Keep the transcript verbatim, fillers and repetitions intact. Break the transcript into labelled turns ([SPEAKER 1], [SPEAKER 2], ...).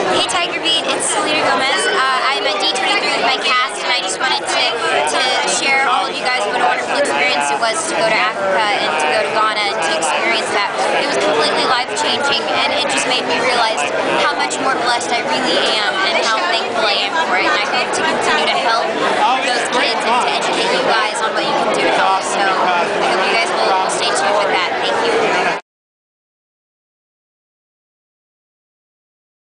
[SPEAKER 1] Hey Tiger Beat, it's Selena Gomez. Uh, I'm at D twenty-three with my cast, and I just wanted to, to share all of you guys what a wonderful experience it was to go to Africa and to go to Ghana and to experience that. It was completely life-changing, and it just made me realize how much more blessed I really am and how thankful I am for it. And I hope to continue to help those kids and to educate